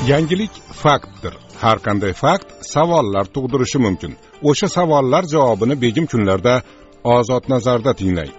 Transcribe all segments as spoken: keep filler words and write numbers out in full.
Yangilik faktdir. Har qanday fakt savollar tug'dirishi mumkin. O'sha savollar javobini begim kunlarda Ozod nazarda tinglang.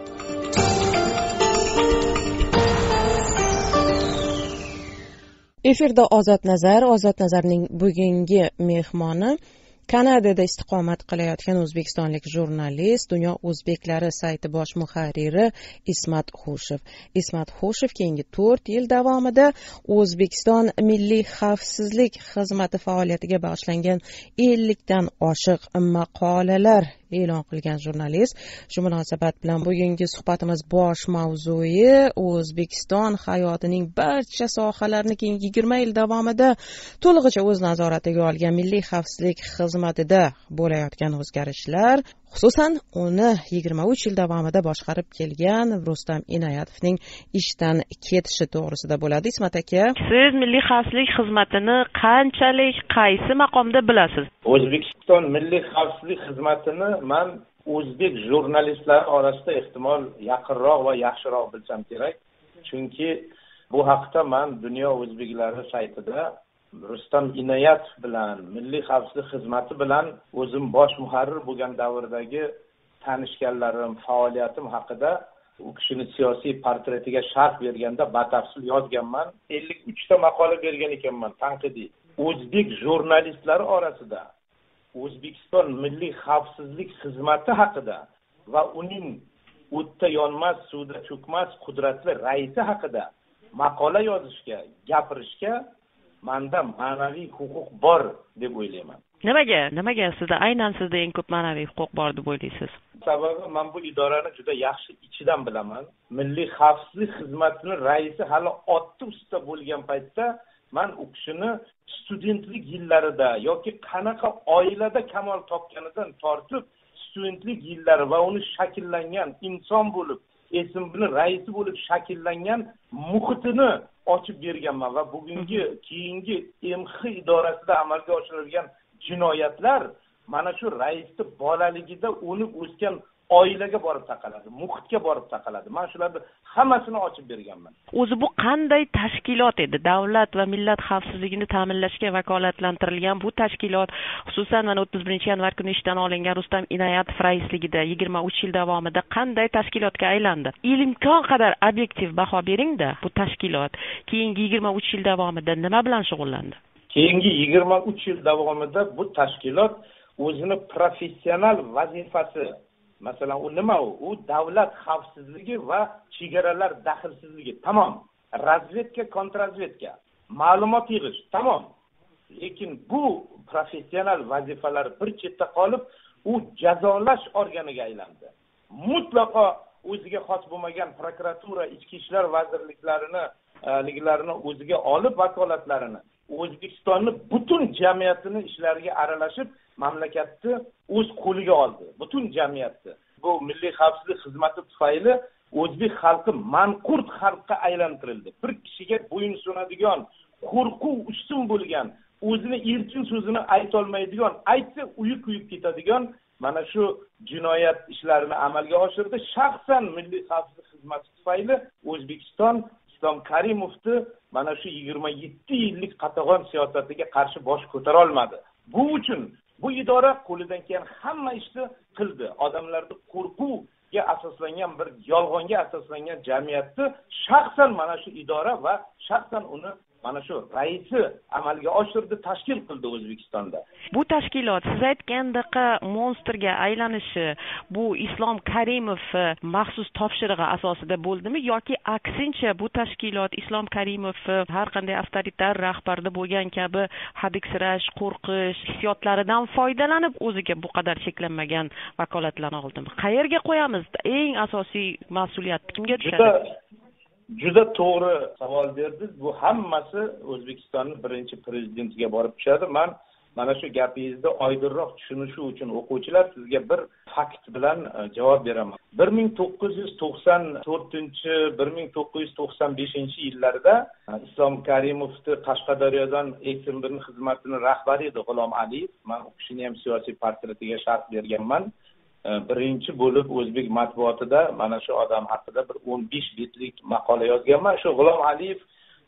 Efirda Ozod nazar, Ozod nazarning bugungi mehmoni Kanadada istiqomat qilayotgan o'zbekistonlik jurnalist, Dunyo o'zbeklari sayti bosh muharriri Ismat Xushev. Ismat Xushev keyingi to'rt yil davomida O'zbekiston Milliy xavfsizlik xizmati faoliyatiga bag'ishlangan ellikdan oshiq maqolalar e'lon qilgan jurnalist. Shu munosabat bilan bugungi suhbatimiz bosh mavzui O'zbekiston hayotining barcha sohalarini keyingi yigirma yil davomida to'lig'icha o'z nazoratiga olgan milliy xavfsizlik xizmatida bo'layotgan o'zgarishlar, xususan uni yigirma uch yil davomida boshqarib kelgan Rustam Inoyatovning ishdan ketishi to'g'risida bo'ladi. Ismat aka, siz milliy xavfsizlik xizmatini qanchalik, qaysi maqomda bilasiz? O'zbekiston milliy xavfsizlik xizmatini man o'zbek jurnalistlari orasida ehtimol yaqinroq va yaxshiroq bilsam kerak. Chunki bu haqda man Dunyo o'zbeklari saytida Rustam Inoyatov bilan milliy xavfsizlik xizmati bilan o'zim bosh muharrir bo'lgan davrdagi tanishganlarim, faoliyatim haqida u kishini siyosiy portretiga sharh berganda batafsil yozganman. ellik uch ta maqola bergan ekanman tanqidiy. O'zbek jurnalistlari orasida O'zbekiston milliy xavfsizlik xizmati haqida va uning o'tda yonmas, suvda cho'kmas qudratli raisi haqida maqola yozishga, gapirishga manda ma'naviy huquq bor deb o'ylayman. Nimaga? Nimaga sizda aynan sizda eng ko'p ma'naviy huquq bor deb o'ylaysiz? Sababi men bu idorani juda yaxshi ichidan bilaman. Milliy xavfsizlik xizmatining raisi hali otda usta bo'lgan paytda men u kishini studentlik yillarida yoki qanaqa oilada kamol topganidan tortib studentlik yillari va uni shakllangan inson bo'lib, esimni raisi bo'lib shakllangan muhitini ochib berganman va bugungi keyingi M X idorasida amalga oshirilgan jinoyatlar mana shu raisni bolaligida o'nib o'sgan oilaga borib taqaladi, muhitga borib taqaladi. Men shularni hammasini ochib berganman. O'zi bu qanday tashkilot edi? Davlat va millat xavfsizligini ta'minlashga vakolatlantirilgan bu tashkilot, xususan mana o'ttiz birinchi yanvar kuni ishdan olingan Rustam Inoyatov raisligida yigirma uch yil davomida qanday tashkilotga aylandi? Imkon qadar obyektiv baho bering-da, bu tashkilot keyingi yigirma uch yil davomida nima bilan shug'ullandi? Keyingi yigirma uch yil davomida bu tashkilot o'zini professional vazifasi, masalan, u nima u? U davlat xavfsizligi va chegaralar daxlsizligi. Tamom. Razvedka, kontrazvedka, ma'lumot yig'ish, tamom. Lekin bu professional vazifalar bir chetda qolib, u jazolash organiga aylandi. Mutlaqo o'ziga xos bo'lmagan prokuratura, ichki ishlar vazirliklarini, liklarini o'ziga olib vakolatlarini O'zbekistonning butun jamiyatining ishlariga aralashib, mamlakatni o'z qo'liga oldi. Butun jamiyatni. Bu milliy xavfsizlik xizmati tufayli o'zbek xalqi manqurt xalqqa aylantirildi. Bir kishiga bo'yin sunadigan, qo'rquv ustun bo'lgan, o'zini erkin so'zini ayta olmaydigan, aytsa uyi kuyib ketadigan mana shu jinoyat ishlarini amalga oshirdi. Shaxsan milliy xavfsizlik xizmati tufayli O'zbekiston Islom Karimovni mana shu yigirma yetti yillik qatag'on siyosatiga qarshi bosh ko'tara olmadi. Bu uchun bu idora qo'lidan kelgan hamma ishni qildi. Odamlarni qo'rquvga asoslangan bir yolg'onga asoslangan jamiyatni shaxsan mana shu idora va shaxsan uni mana shu raisi amalga oshirdi, tashkil qildi O'zbekistonda. Bu tashkilot siz aytgandaqa monsterga aylanishi bu Islom Karimov maxsus topshirig'i asosida bo'ldimi yoki aksincha bu tashkilot Islom Karimov har qanday avtoritar rahbarda bo'lgan kabi hadiksirash, qo'rqish hissiyotlaridan foydalanib o'ziga bu qadar cheklanmagan vakolatlarni oldimi? Qayerga qo'yamiz? Eng asosiy mas'uliyat kimga tushadi? Juda to'g'ri savol berdingiz. Bu hammasi O'zbekistonning birinchi prezidentiga borib tushadi. Men mana shu gapingizni oydinroq tushunishi uchun o'quvchilar sizga bir fakt bilan javob beraman. bir ming to'qqiz yuz to'qson to'rtinchi bir ming to'qqiz yuz to'qson beshinchi yillarda Islom Karimovni Qashqadaryodan eksimbirin xizmatining rahbari edi G'ulom Aliyev. Men u kishini ham siyosiy portretiga sharh berganman. Birinchi bo'lib o'zbek matbuotida mana shu odam haqida bir o'n besh betlik maqola yozganman. Shu G'ulom Aliyev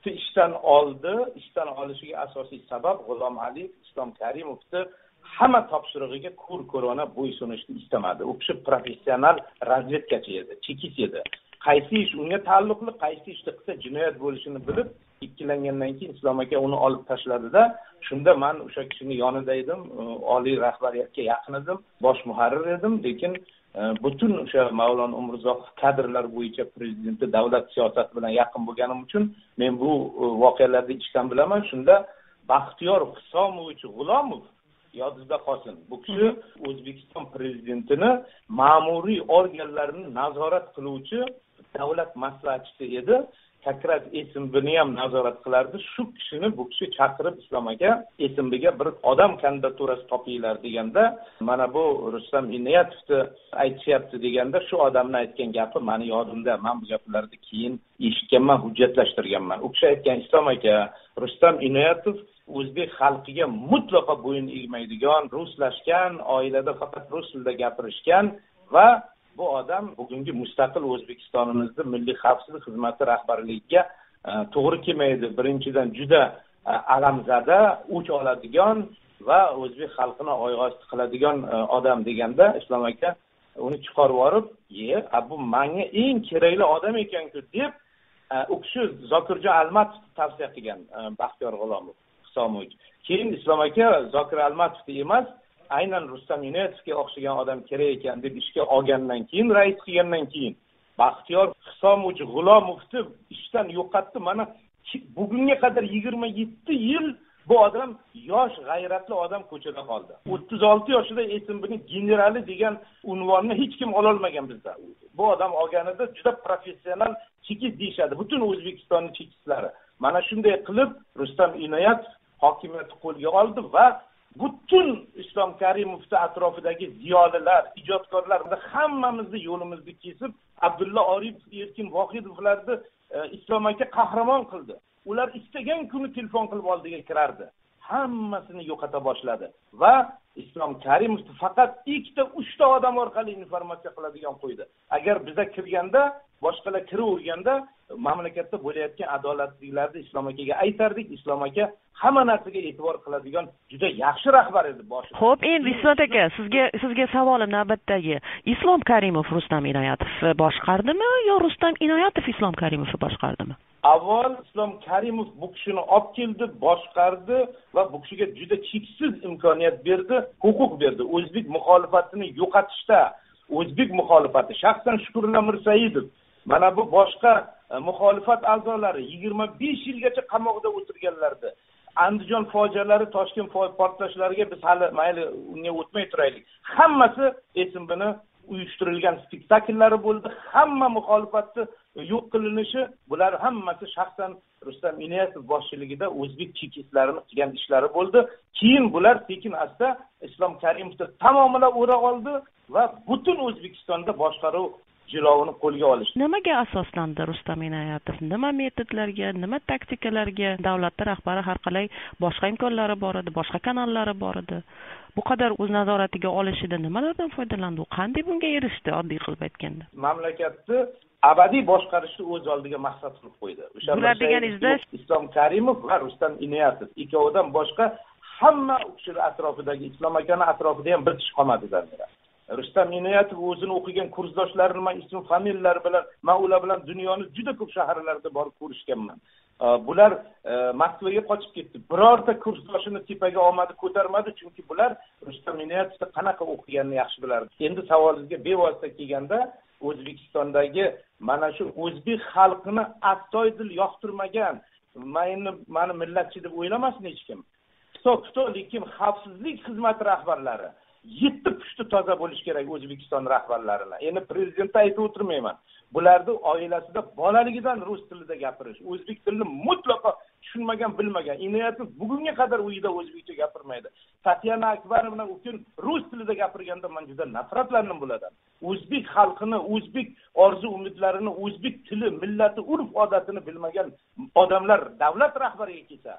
ishdan oldi. Ishdan olishiga asosiy sabab G'ulom Aliyev Islom Karimovni hamma topshirig'iga ko'r ko'rona bo'ysunishni istamadi. U kishi professional razvedkachi edi, chekist edi. Qaysi ish unga taalluqli, qaysi ishda qilsa jinoyat bo'lishini bilib, ikkilangandan keyin Islom aka uni olib tashladida, shunda men o'sha kishining yonida edim, oliy rahbariyatga yaqin edim, bosh muharrir edim, lekin butun o'sha Mavlon Umrzoqov kadrlar bo'yicha prezidenti davlat siyosati bilan yaqin bo'lganim uchun men bu voqealarni ichdan bilaman. Shunda Baxtiyor Husomovich G'ulomov yodingizda qolsin. Bu kishi O'zbekiston prezidentini ma'muriy organlarini nazorat qiluvchi davlat maslahatchisi edi. Kakrat Esimbi'ni ham nazorat qilardi. Shu kishini bu kishi chaqirib Islom aka Esimbiga bir odam kandidaturasi topinglar deganda, mana bu Rustam Inoyatovni aytishyapti deganda, shu odamni aytgan gapi meni yodimda. Men bu gaplarni keyin eshitganman, hujjatlashtirganman. U kishi aytgan, Islom aka, Rustam Inoyatov o'zbek xalqiga mutlaqo bo'yin egmaydigan, ruslashgan, oilada faqat rus tilida gapirishgan va bu odam bugungi mustaqil O'zbekistonimizda milliy xavfsizlik xizmati rahbarligiga to'g'ri kelmaydi. Birinchidan juda alamzada, o'ch oladigan va o'zbek xalqini oyg'osti qiladigan odam deganda, Islom aka uni chiqarib yorib, "Ye, bu menga eng kerakli odam ekan-ku" deb u kishi Zokirjon Almatovni tavsiya qilgan Baxtiyor G'ulomov Husomovich. Keyin Islom aka Zokir Almatovni emas, aynan Rustam Inoyatovga o'xshagan odam kerak ekan deb ishga olgandan keyin, rais qilgandan keyin Baxtiyor Husomovich G'ulomovni ishdan yo'qotdi. Mana bugunga qadar yigirma yetti yil bu odam yosh, g'ayratli odam ko'chada qoldi. o'ttiz olti yoshida Esimbining generali degan unvonni hech kim ola olmagan bizda. Bu odam olganida juda professional chekist deyshadi, butun O'zbekistonning chekistlari. Mana shunday qilib Rustam Inoyatov hokimiyatni qo'lga oldi va butun Islom Karimovning atrofidagi ziyolilar, ijodkorlar hammamizni yo'limizni kesib, Abdulla Oripov, Erkin Vohidovlarni Islom aka qahramon qildi. Ular istagan kuni telefon qilib oldiga kirardi. Hammasini yo'qota boshladi va Islom Karimovni faqat ikkita, uchta odam orqali informatsiya qiladigan qo'ydi. Agar biza kirganda, boshqalar kiraverganda, mamlakatda bo'layotgan adolatsizliklarni Islom akaga aytardik. Islom aka hamma narsaga e'tibor qiladigan juda yaxshi rahbar edi boshida. Xo'p, endi Ismat aka, sizga sizga savolim navbatdagi. Islom Karimov Rustam Inoyatov boshqardimi yo Rustam Inoyatov Islom Karimovni boshqardimi? Avval Islom Karimov bu kishini olib keldi, boshqardi va bu kishiga juda cheksiz imkoniyat berdi, huquq berdi. O'zbek muxolifatini yo'qotishda, o'zbek muxolifati, shaxsan Shukurullo Mirsaidov, mana bu boshqa muxolifat a'zolari yigirma besh yilgacha qamoqda o'tirganlardi. Andijon fojialari, Toshkent portlashlariga biz hali mayli unga o'tmay turaylik. Hammasi Esimbini uyushtirilgan spektakllari bo'ldi. Hamma muxolifatni yo'q qilinishi, bular hammasi shaxsan Rustam Inoyatov boshchiligida o'zbek chekistlarini qilgan ishlari bo'ldi. Keyin bular sekin asta Islom Karimovni tamomila o'ra oldi va butun O'zbekistonda boshqaruv jilovini qo'lga olishdi. Nimaga asoslandi Rustam Inoyatov? Nima metodlarga, nima taktikalarga? Davlatda rahbari har qalay boshqa imkonlari bor edi, boshqa kanallari bor edi. Bu qadar o'z nazoratiga olishida nimalardan foydalandi? U qanday bunga erishdi, oddiy qilib aytganda? Mamlakatni abadiy boshqarishni o'z oldiga maqsad qilib qo'ydi. O'sha bular deganingizda Islom Karimov va Rustam Inoyatov ikkovidan boshqa hamma o'sha atrofidagi Islom akaning atrofida ham bir kishi qolmadi zarmira. Rustam Inoyatov o'zini o'qigan kursdoshlarini men ism familiyalari bilan, men ular bilan dunyoni juda ko'p shaharlarda borib ko'rishganman. Bular Moskvaga qochib ketdi. Birorta kursdoshini tepaga olmadi, ko'tarmadi, chunki bular Rustam Inoyatovni qanaqa o'qiganini yaxshi bilardi. Endi savolingizga bevosita kelganda, O'zbekistondagi mana shu o'zbek xalqini astoydil yoqtirmagan, meni meni millatchi deb o'ylamasin hech kim. Kitob-kitob, lekin xavfsizlik xizmati rahbarlari yetti pushti toza bo'lish kerak O'zbekiston rahbarlarini. Endi prezidentga aytib o'tirmayman. Bularning oilasida bolaligidan rus tilida gapirish, o'zbek tilini mutlaqo tushunmagan, bilmagan. Inoyatov bugunga qadar uyida o'zbekcha gapirmaydi. Tatyana Akbarovna uchun rus tilida gapirganda men juda nafratlandim bulardan. O'zbek xalqini, o'zbek orzu-umidlarini, o'zbek tili, millati, urf-odatini bilmagan odamlar davlat rahbariga kelsa,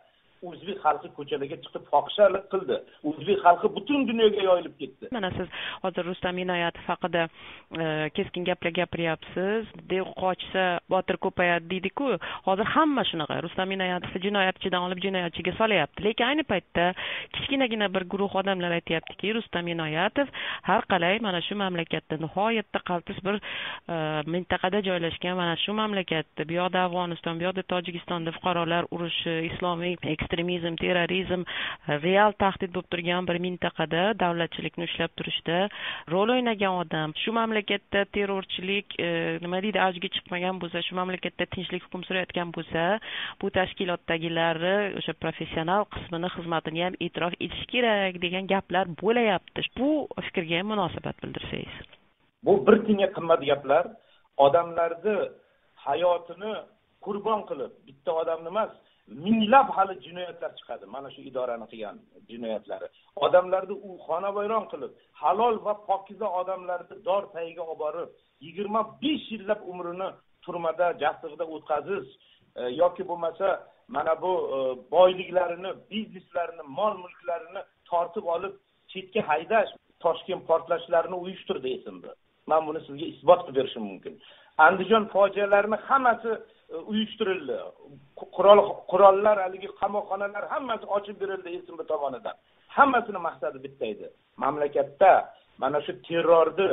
o'zbek xalqi ko'chalarga chiqib fohishalik qildi. O'zbek xalqi butun dunyoga yoyilib ketdi. Mana siz hozir Rustam Inoyatov haqida keskin gaplar gapiryapsiz. Dev qochsa botir ko'payadi deydi-ku. Hozir hamma shunaqa. Rustam Inoyatov jinoyatchidan olib jinoyatchiga solyapti. Lekin ayni paytda kichkinagina bir guruh odamlar aytayaptiki, Rustam Inoyatov har qalay mana shu mamlakatda nihoyatda qaltis bir mintaqada joylashgan, mana shu mamlakatda bu yoqda Afg'oniston, bu yoqda Tojikistonda fuqarolar urushi, islomiy ekstremizm, terrorizm real tahdid bo'lib turgan bir mintaqada davlatchilikni ushlab turishda rol o'ynagan odam, shu mamlakatda terrorchilik nima deydi avjiga chiqmagan bo'lsa, shu mamlakatda tinchlik hukm surayotgan bo'lsa, bu tashkilotdagilari o'sha professional qismini xizmatini ham e'tirof etish kerak degan gaplar bo'layapti. Bu fikrga ham munosabat bildirsangiz. Bu bir tinga qimmat gaplar. Odamlarni hayotini qurbon qilib, bitta odamni emas, minglab hali jinoyatlar chiqadi. Mana shu idorani qilgan jinoyatlari. Odamlarni u xonavayron qilib, halol va pokiza odamlarni dor tagiga olib borib, yigirma besh yillab umrini turmada, jastig'ida o'tkazish yoki bo'lmasa mana bu boyliklarini, bizneslarini, mol-mulklarini tortib olib chetga haydash, Toshkent portlashlarini uyushtirdi esimda. Men buni sizga isbot qilib berishim mumkin. Andijon fojialarini hammasi uyushtirildi. Qurol qurollar, haligi qamoqxonalar hammasi ochib berildi esimda tomonidan. Hammasini maqsadi bitta edi. Mamlakatda mana shu terrorni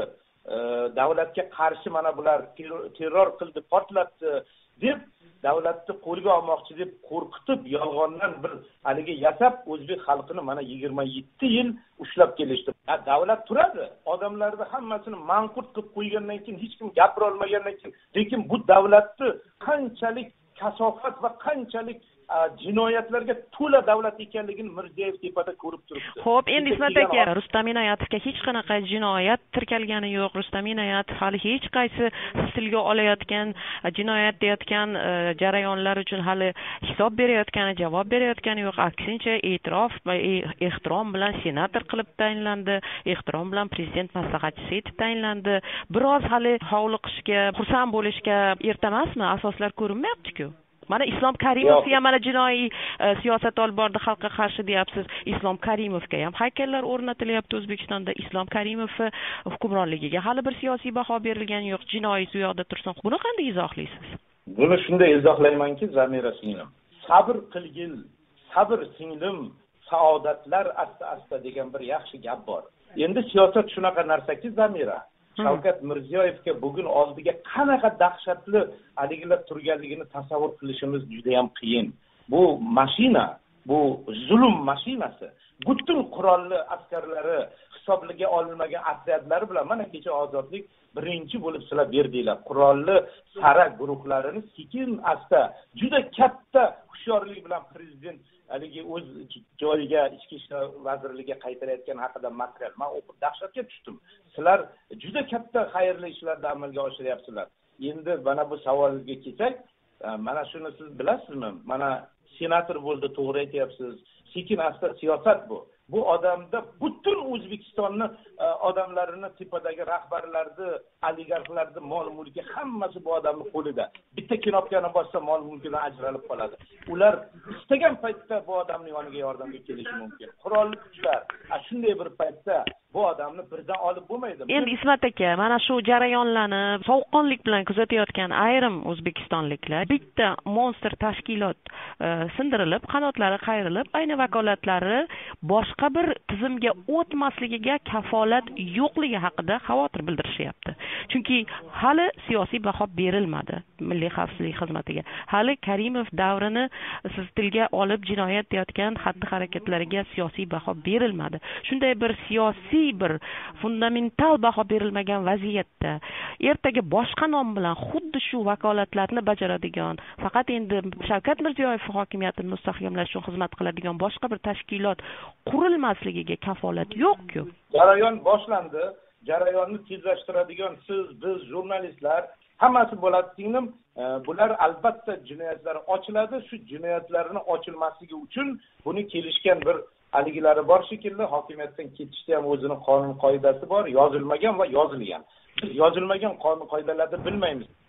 davlatga qarshi mana bular terror qildi, portlatdi deb davlatni qo'lga olmoqchi deb qo'rqitib, yolg'ondan bir haligi yasab o'zbek xalqini mana yigirma yetti yil ushlab kelishdi. Davlat turadi. Odamlarni hammasini manqurt qilib qo'ygandan keyin hech kim gapira olmagandan keyin, lekin bu davlatni qanchalik kasofat va qanchalik jinoyatlarga to'la davlat ekanligini Mirziyoyev tepada ko'rib turibdi. Xo'p, endi Ismat aka, Rustam Inoyatovga hech qanaqa jinoyat tirkalgani yo'q. Rustam Inoyatov hali hech qaysi tilga olayotgan, jinoyat deyotgan jarayonlar uchun hali hisob berayotgani, javob berayotgani yo'q. Aksincha, e'tirof va ehtirom bilan senator qilib tayinlandi, ehtirom bilan prezident maslahatchisi etib tayinlandi. Biroz hali hovliqishga, xursand bo'lishga erta emasmi? Asoslar ko'rinmayapti-ku. Mana Islom Karimov ham mana jinoiy siyosat olib bordi, xalqqa qarshi deyapsiz. Islom Karimovga ham haykallar o'rnatilyapti O'zbekistonda. Islom Karimov hukmronligiga hali bir siyosiy baho berilgani yo'q. Jinoiy u yoqda tursin. Buni qanday izohlaysiz? Buni shunday izohlaymanki, Zamira singlim. Sabr qilgil, sabr singlim, saodatlar asta-asta degan bir yaxshi gap bor. Endi siyosat shunaqa narsaki, Zamira. Shavkat Mirziyoyevga bugun oldiga qanaqa dahshatli haligilar turganligini tasavvur qilishimiz juda ham qiyin. Bu mashina, bu zulm mashinasi. Butun qurolli askarlari, hisobliga olinmagan otryadlari bilan mana kecha ozodlik birinchi bo'lib sizlar berdinglar. Qurolli sara guruhlarini sekin asta, juda katta hushyorlik bilan prezident haligi o'z joyiga, ichki ishlar vazirligiga qaytarayotgan haqida material. Men o'qib dahshatga tushdim. Sizlar juda katta xayrli ishlarni amalga oshiryapsizlar. Endi mana bu savolga kelsak, mana shuni siz bilasizmi? Mana senator bo'ldi, to'g'ri aytyapsiz. Sekin asta siyosat bu. Bu odamda butun O'zbekistonni odamlarini, tepadagi rahbarlarni, oligarxlarni mol-mulki hammasi bu odamning qo'lida. Bitta knopkani bossa mol-mulkidan ajralib qoladi. Ular istagan paytda bu odamning yoniga yordamga kelishi mumkin. Qurolli kuchlar shunday bir paytda bu odamni birdan olib bo'lmaydi. Endi Ismat aka, mana shu jarayonlarni sovuqqonlik bilan kuzatayotgan ayrim o'zbekistonliklar bitta monster tashkilot sindirilib, qanotlari qayrilib, ayni vakolatlari boshqa bir tizimga o'tmasligiga kafolat yo'qligi haqida xavotir bildirishyapti. Chunki hali siyosiy baho berilmadi Milliy xavfsizlik xizmatiga. Hali Karimov davrini siz tilga olib jinoyat deyotgan xatti-harakatlariga siyosiy baho berilmadi. Shunday bir siyosiy bir fundamental baho berilmagan vaziyatda ertaga boshqa nom bilan xuddi shu vakolatlarni bajaradigan, faqat endi Shavkat Mirziyoyev hokimiyatini mustahkamlash uchun xizmat qiladigan boshqa bir tashkilot qurilmasligiga kafolat yo'q-ku. Jarayon boshlandi. Jarayonni tezlashtiradigan siz, biz, jurnalistlar hammasi bo'ladi singlim. Bular albatta jinoyatlar ochiladi. Shu jinoyatlarning ochilmasligi uchun buni kelishgan bir aligilari bor shekilli, hokimiyatdan ketishda ham o'zini qonun qoidasi bor, yozilmagan va yozilgan. Biz yozilmagan qonun qoidalarni bilmaymiz.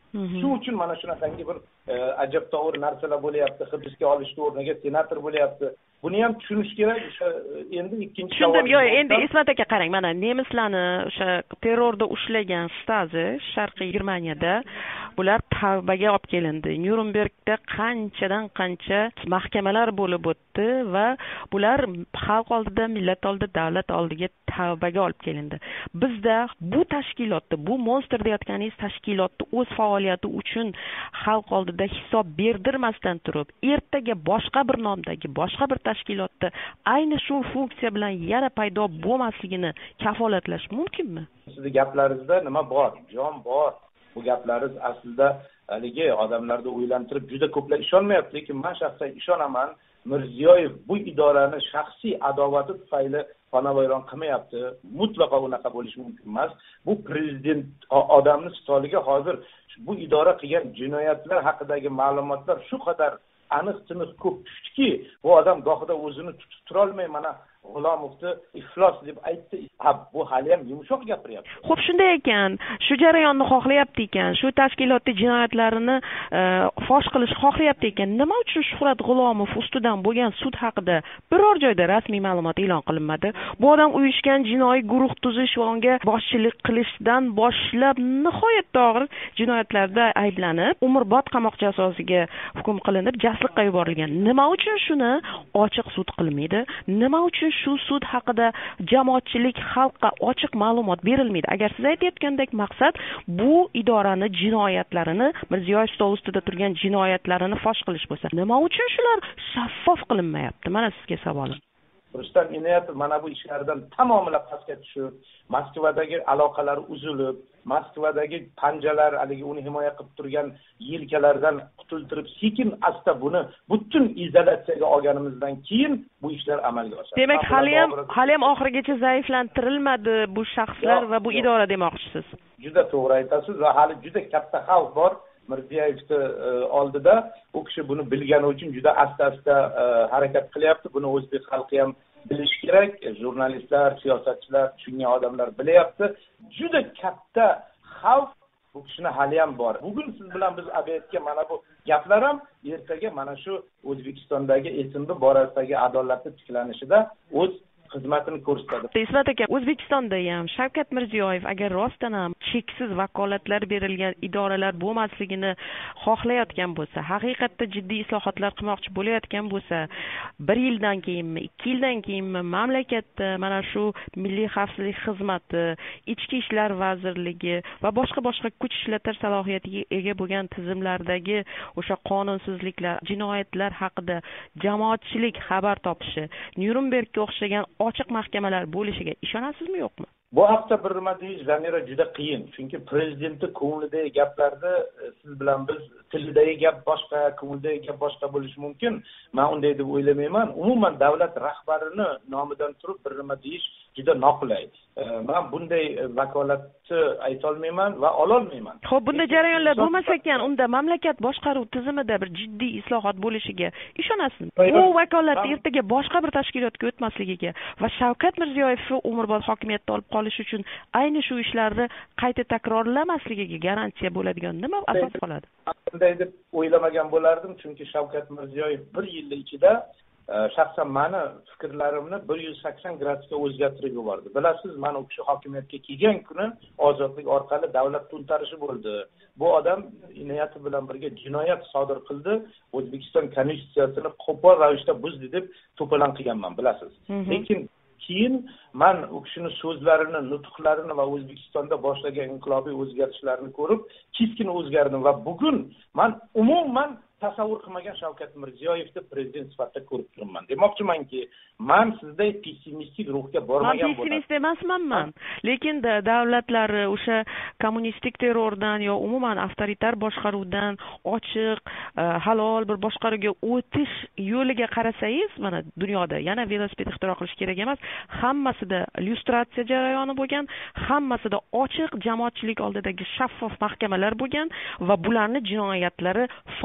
shu uchun mana shunaqangi bir ajabtovur narsalar bo'lyapti. Hibsga olishni o'rniga senator bo'lyapti. Buni ham tushunish kerak. O'sha endi ikkinchi tushundim. Yo'q, endi Ismat aka qarang, mana nemislarni o'sha terrorda ushlagan Stasi Sharqiy Germaniyada bular tavbaga olib kelindi. Nyurnbergda qanchadan qancha mahkamalar bo'lib o'tdi va bular xalq oldida, millat oldida, davlat oldiga tavbaga olib kelindi. Bizda bu tashkilotda, bu monster deyotganingiz tashkilotni o'z faoliyati uchun xalq oldida hisob berdirmasdan turib, ertaga boshqa bir nomdagi, boshqa bir tashkilotda ayni shu funksiya bilan yana paydo bo'lmasligini kafolatlash mumkinmi? Sizning gaplaringizda nima bor? Jon bor. Bu gaplaringiz aslida haligi odamlarni o'ylantirib juda ko'plar ishonmayapti, lekin men shaxsan ishonaman. Mirziyoyev bu idorani shaxsiy adovati tufayli xonavayron qilmayapti. Mutlaqo unaqa bo'lishi mumkin emas. Bu prezident odamning stoliga hozir bu idora qilgan jinoyatlar haqidagi ma'lumotlar shu qadar aniq tiniq ko'p tushdiki, bu odam gohida o'zini tutib tura olmay mana G'ulomovni iflos deb aytdi. Ha, bu hali ham yumshoq gapiryapti. Xo'p, shunday ekan, shu jarayonni xohlayapti ekan, shu tashkilotning jinoyatlarini fosh qilish xohlayapti ekan, nima uchun Shuhrat G'ulomov ustidan bo'lgan sud haqida biror joyda rasmiy ma'lumot e'lon qilinmadi? Bu odam uyushgan jinoiy guruh tuzish va unga boshchilik qilishdan boshlab nihoyatda og'ir jinoyatlarda ayblanib, umrbod qamoq jazosiga hukm qilinib, jasliqqa yuborilgan. Nima uchun shuni ochiq sud qilmaydi? Nima uchun shu sud haqida jamoatchilik xalqqa ochiq ma'lumot berilmaydi? Agar siz aytayotgandek maqsad bu idorani jinoyatlarini, Mirziyoyev stol ustida turgan jinoyatlarini fosh qilish bo'lsa, nima uchun shular shaffof qilinmayapti? Mana sizga savolim. Rustam Inoyatov mana bu ishlardan tamomila pastga tushib, Moskvadagi aloqalari uzilib, Moskvadagi panjalar, haligi uni himoya qilib turgan yelkalardan qutultirib, sekin asta buni butun izolyatsiyaga olganimizdan keyin bu ishlar amalga oshadi. Demak, hali ham hali ham oxirigacha zaiflantirilmadi bu shaxslar va bu idora demoqchisiz. Juda to'g'ri aytasiz va hali juda katta xavf bor. Mirziyoyevni oldida u kishi buni bilgani uchun juda asta-asta harakat qilyapti. Buni o'zbek xalqi ham bilish kerak. Jurnalistlar, siyosatchilar, tushungan odamlar bilyapti. Juda katta xavf bu kishini hali ham bor. Bugun siz bilan biz aytayotgan mana bu gaplar ham ertaga mana shu O'zbekistondagi esimni borasidagi adolatni tiklanishida o'z xizmatini ko'rsatadi. Ismat aka, O'zbekistonda ham Shavkat Mirziyoyev agar rostdan ham cheksiz vakolatlar berilgan idoralar bo'lmasligini xohlayotgan bo'lsa, haqiqatda jiddiy islohotlar qilmoqchi bo'layotgan bo'lsa, bir yildan keyinmi, ikki yildan keyinmi mamlakatda mana shu Milliy xavfsizlik xizmati, Ichki ishlar vazirligi va boshqa boshqa kuch ishlatish salohiyatiga ega bo'lgan tizimlardagi o'sha qonunsizliklar, jinoyatlar haqida jamoatchilik xabar topishi, Nyurnbergga o'xshagan ochiq mahkamalar bo'lishiga ishonasizmi, yo'qmi? Bu haqda bir nima deyish Zamira juda qiyin. Chunki prezidentning ko'nglidagi gaplarda siz bilan biz tilidagi gap boshqa, ko'nglidagi gap boshqa bo'lishi mumkin. Men unday deb o'ylamayman. Umuman davlat rahbarini nomidan turib bir nima deyish juda noqulay. Men bunday vakolatni ayta olmayman va ola olmayman. Xo'p, bunday jarayonlar bo'lmasa ekan, unda mamlakat boshqaruv tizimida bir jiddiy islohot bo'lishiga ishonasizmi? Bu vakolat ertaga boshqa bir tashkilotga o'tmasligiga va Shavkat Mirziyoyevni umrbod hokimiyatda olib qolish uchun ayni shu ishlarni qayta takrorlamasligiga garantiya bo'ladigan nima asos qoladi? Bunday deb o'ylamagan bo'lardim, chunki Shavkat Mirziyoyev bir yil ichida shaxsan meni fikrlarimni bir yuz sakson gradusga o'zgartirib yubordi. Bilasiz, men u kishi hokimiyatga kelgan kuni ozodlik orqali davlat to'ntarishi bo'ldi. Bu odam inoyati bilan birga jinoyat sodir qildi. O'zbekiston konstitutsiyasini qo'pol ravishda buzdi deb to'polon qilganman, bilasiz. Lekin keyin men u kishining so'zlarini, nutqlarini va O'zbekistonda boshlagan inqilobiy o'zgarishlarni ko'rib, keskin o'zgardim va bugun men umuman tasavvur qilmagan Shavkat Mirziyoyevni prezident sifatida ko'rib turibman. Demoqchimanki, men sizday pessimistik ruhga bormagan bo'laman. Men pessimist emasman men. Lekin davlatlar o'sha kommunistik terrordan yo umuman avtoritar boshqaruvdan ochiq, halol bir boshqaruvga o'tish yo'liga qarasangiz, mana dunyoda yana velosiped ixtiro qilish kerak emas, hammasida lyustratsiya jarayoni bo'lgan, hammasida ochiq jamoatchilik oldidagi shaffof mahkamalar bo'lgan va bularning jinoyatlari fosh qilingan.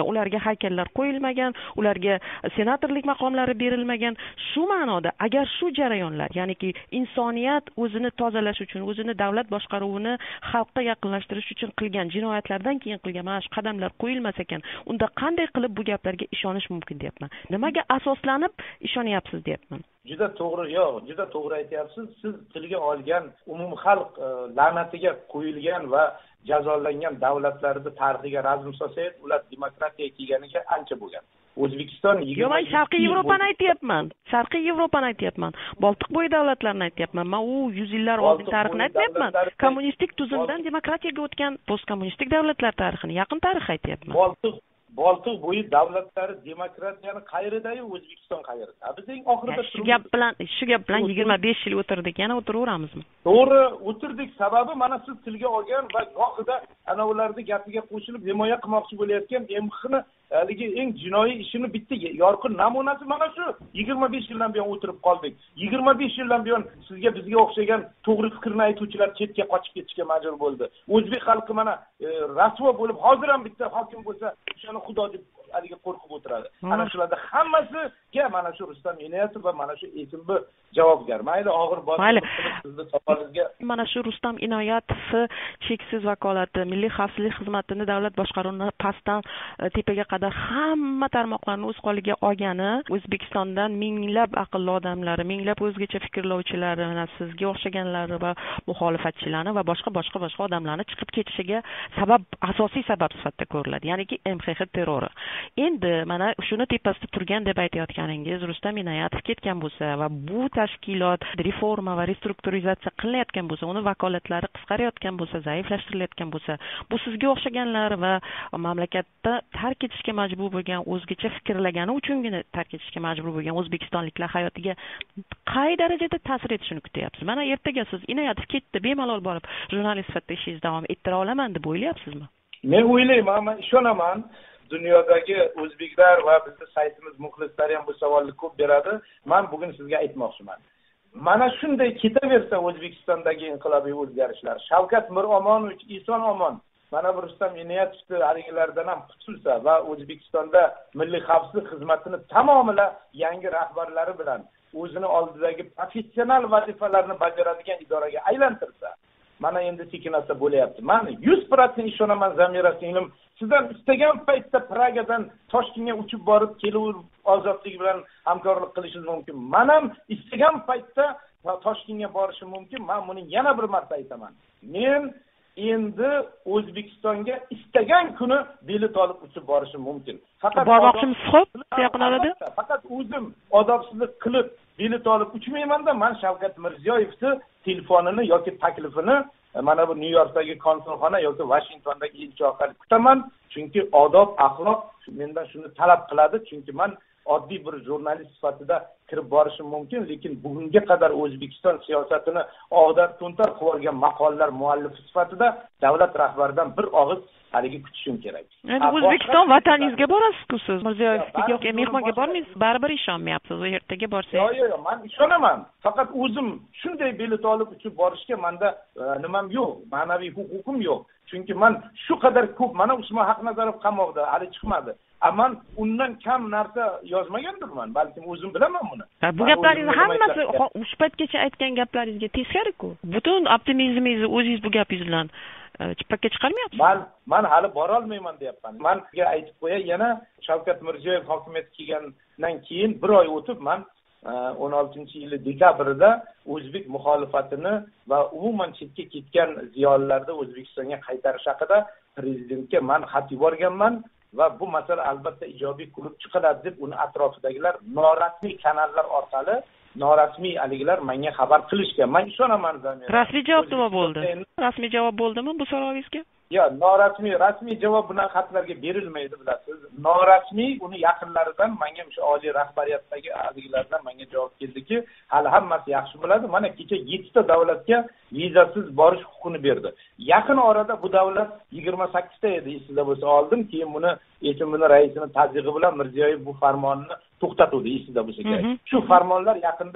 qilingan, ularga haykallar qo'yilmagan, ularga senatorlik maqomlari berilmagan. Shu ma'noda agar shu jarayonlar, ya'niki insoniyat o'zini tozalash uchun, o'zini davlat boshqaruvini xalqqa yaqinlashtirish uchun qilgan jinoyatlardan keyin qilgan mana shu qadamlar qo'yilmas ekan, unda qanday qilib bu gaplarga ishonish mumkin deyapman. Nimaga asoslanib ishonyapsiz deyapman. Juda to'g'ri, yo'q, juda to'g'ri aytyapsiz. Siz tilga olgan umumxalq la'natiga qo'yilgan va jazolangan davlatlarni tarixiga razm solsangiz, ular demokratiyaga kelganiga ancha bo'lgan. O'zbekiston Yo'q, men Sharqiy Yevropani aytyapman. Sharqiy Yevropani aytyapman. Boltiqbo'yi davlatlarini aytyapman. Men u yuz yillar oldin tarixini aytyapman. Kommunistik tuzumdan demokratiyaga o'tgan postkommunistik davlatlar tarixini, yaqin tarix aytyapman. Boltiq Boltiq bo'yi davlatlari demokratiyani qayerida-yu, O'zbekiston qayerida? Biz eng oxirida shu gap bilan, shu gap bilan yigirma besh yil o'tirdik, yana o'tiraveramizmi? To'g'ri, o'tirdik. Sababi mana siz tilga olgan va gohida ana ularning gapiga qo'shilib himoya qilmoqchi bo'layotgan M X ni haligi eng jinoiy ishini bitta yorqin namunasi mana shu. yigirma besh yildan buyon o'tirib qoldik. yigirma besh yildan buyon sizga bizga o'xshagan to'g'ri fikrni aytuvchilar chetga qochib ketishga majbur bo'ldi. O'zbek xalqi mana e, rasvo bo'lib, hozir ham bitta hokim bo'lsa, o'shani xudo deb haliga qo'rqib o'tiradi. Ana shularda hammasiga mana shu Rustam Inoyatov va mana shu Esimbi javobgar. Mayli og'ir bosib sizni savolingizga mana shu Rustam Inoyatov cheksiz vakolati, milliy xavfsizlik xizmatini davlat boshqaruvini pastdan tepaga qadar hamma tarmoqlarni o'z qo'liga olgani, O'zbekistondan minglab aqlli odamlari, minglab o'zgacha fikrlovchilari, sizga o'xshaganlari va muxolifatchilarni va boshqa boshqa boshqa odamlarni chiqib ketishiga sabab, asosiy sabab sifatida ko'riladi. Ya'niki M X X terrori. Endi mana shuni tepasida turgan deb aytayotganingiz, Rustam Inoyatov ketgan bo'lsa va bu tashkilot reforma va restrukturizatsiya qilinayotgan bo'lsa, uni vakolatlari qisqarayotgan bo'lsa, zaiflashtirilayotgan bo'lsa, bu sizga o'xshaganlar va mamlakatda tark etishga majbur bo'lgan, o'zgacha fikrlagani uchungina tark etishga majbur bo'lgan o'zbekistonliklar hayotiga qay darajada ta'sir etishini kutyapsiz? Mana ertaga siz Inoyatov ketdi, bemalol borib jurnalist sifatida ishingizni davom ettira olaman deb o'ylayapsizmi? Men o'ylayman, men ishonaman. Dunyodagi o'zbeklar va bizning saytimiz muxlislari ham bu savolni ko'p beradi. Men bugun sizga aytmoqchiman. Mana shunday ketaversa O'zbekistondagi inqilobiy o'zgarishlar, Shavkat Miromonovich, Eson Omon, mana bu Rustam Inoyatovni haligilardan ham qutulsa va O'zbekistonda milliy xavfsizlik xizmatini tamomila yangi rahbarlari bilan o'zini oldidagi professional vazifalarni bajaradigan idoraga aylantirsa, mana endi sekinasa bo'layapti. Men yuz foiz ishonaman Zamira singlim. Sizdan istagan paytda Pragadan Toshkentga uchib borib kelib ozodlik bilan hamkorlik qilishingiz mumkin. Men ham istagan paytda Toshkentga borishim mumkin. Men buni yana bir marta aytaman. Men endi O'zbekistonga istagan kuni bilet olib uchib borishim mumkin. Faqat bormoqchimiz xo'p, yaqin orada. Faqat o'zim odobsizlik qilib bilet olib uchmayman-da, men Shavkat Mirziyoyevni telefonini yoki taklifini mana bu Nyu-Yorkdagi konsulxona yoki Vashingtondagi elchi orqali kutaman, chunki odob, axloq mendan shuni talab qiladi, chunki men oddiy bir jurnalist sifatida kirib borishim mumkin, lekin bugunga qadar O'zbekiston siyosatini og'dar to'ntar qilib olgan maqolalar muallifi sifatida davlat rahbaridan bir og'iz haligi kutishim kerak. Endi O'zbekiston vataningizga borasiz-ku siz. Mirziyoyevga yoki mehmonga bormaysiz, baribir ishonmayapsiz. U ertaga borsangiz. Yo'q, yo'q, men ishonaman. Faqat o'zim shunday bilet olib uchib borishga menda nimam yo'q, ma'naviy huquqim yo'q. Chunki men shu qadar ko'p, mana Usmon Haqnazarov qamoqda, hali chiqmadi. Aman undan kam narsa yozmagandirman, balkim o'zim bilaman buni. Bu gaplaringiz hammasi shu paytgacha aytgan gaplaringizga teskari-ku. Butun optimizmingizni o'zingiz bu gapingiz bilan chippakka chiqarmayapsiz. Men men hali bora olmayman deyapman. Men sizga aytib qo'yay, yana Shavkat Mirziyoyev hokimiyatga kelgandan keyin bir oy o'tib men o'n oltinchi yili dekabrda o'zbek muxolifatini va umuman chetga ketgan ziyolilarni O'zbekistonga qaytarish haqida prezidentga men xat yuborganman. Va bu masala albatta ijobiy ko'rib chiqiladi deb uni atrofidagilar norasmiy kanallar orqali norasmiy aligilar menga xabar qilishgan. Men ishonaman Zamira. Rasmiy javob nima bo'ldi? Rasmiy javob bo'ldimi bu savolingizga? Yo'q, norasmiy, rasmiy javob bunaqa xatlarga berilmaydi, bilasiz. Norasmiy uni yaqinlaridan menga o'sha oliy rahbariyatdagi aligilardan menga javob keldiki, hali hammasi yaxshi bo'ladi. Mana kecha yettita davlatga vizasiz borish huquqini berdi. Yaqin orada bu davlat yigirma sakkizta edi, esingizda bo'lsa, oldin, keyin buni Esimbi raisining tazyiqi bilan Mirziyoyev bu farmonni to'xtatdi, esingizda bo'lsa kerak. Shu farmonlar yaqinda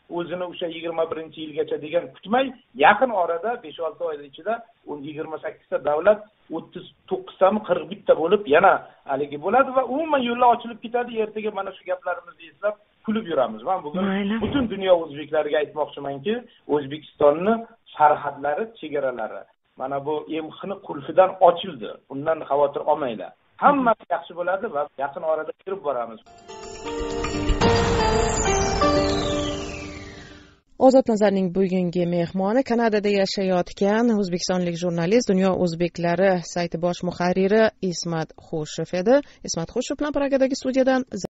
o'zini o'sha yigirma birinchi yilgacha degan kutmay, yaqin orada besh olti oy ichida o'n yigirma sakkizta davlat o'ttiz to'qqiztami qirq bitta bo'lib yana haligi bo'ladi va umuman yo'llar ochilib ketadi. Ertaga mana shu gaplarimizni eslab kulib yuramiz. Men bugun butun dunyo o'zbeklariga aytmoqchimanki, O'zbekistonni sarhadlari, chegaralari mana bu E M Xni qulfidan ochildi. Undan xavotir olmanglar. Hammasi yaxshi bo'ladi va yaqin orada kirib boramiz. Ozod Nazarning bugungi mehmoni Kanadada yashayotgan o'zbekistonlik jurnalist, Dunyo o'zbeklari sayti bosh muharriri Ismat Xushev edi. Ismat Xushev bilan Pragadagi studiyadan